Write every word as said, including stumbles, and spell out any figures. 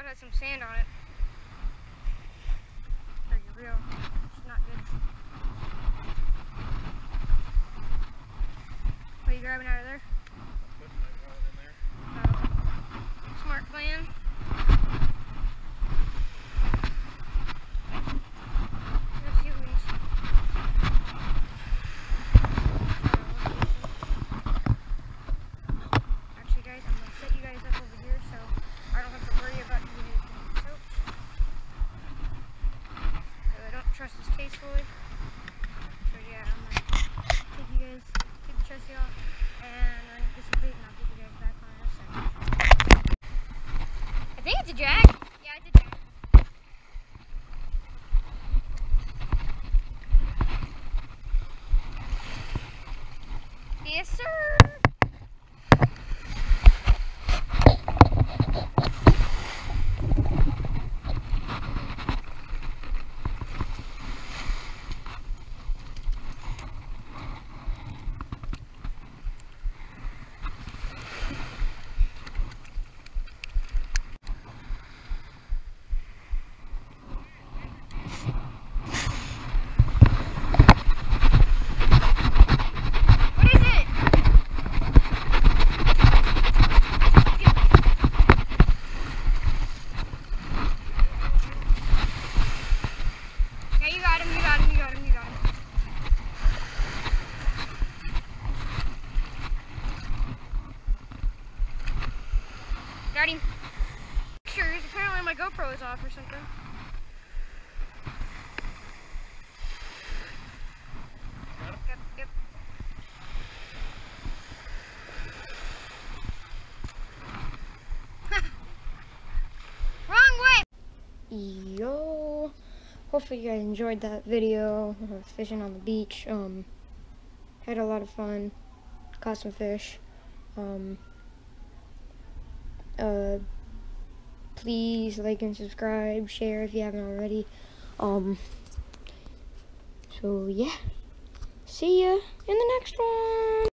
has some sand on it. Very real. It's not good. What are you grabbing out of there? I'm putting my wallet in there. Oh. Smart plan. Let's see what we see. Actually, guys, I'm gonna set you guys up over here so I don't have to worry about you guys getting soaked. So I don't trust this case fully. So yeah, I'm gonna take you guys, take the chassis off, and I'm gonna get some bait, and I'll get you guys back on in a second. I think it's a jack. Yeah, it's a jack. Yes, sir. Got him. Pictures. Apparently my GoPro is off or something. Yep, yep. Wrong way! Yo. Hopefully you guys enjoyed that video of fishing on the beach. Um, had a lot of fun. Caught some fish. Um, Uh, please like and subscribe, share if you haven't already. Um, so yeah, see ya in the next one.